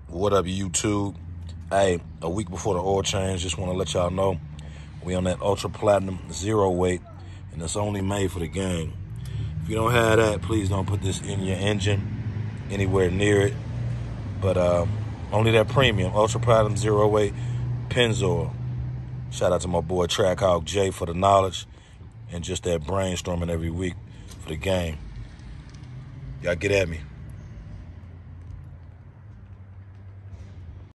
What up, YouTube? Hey, a week before the oil change, just want to let y'all know we on that Ultra Platinum Zero weight, and it's only made for the game. If you don't have that, please don't put this in your engine, anywhere near it. But only that premium Ultra Platinum Zero weight Pennzoil. Shout out to my boy Trackhawk J for the knowledge and just that brainstorming every week for the game. Y'all get at me.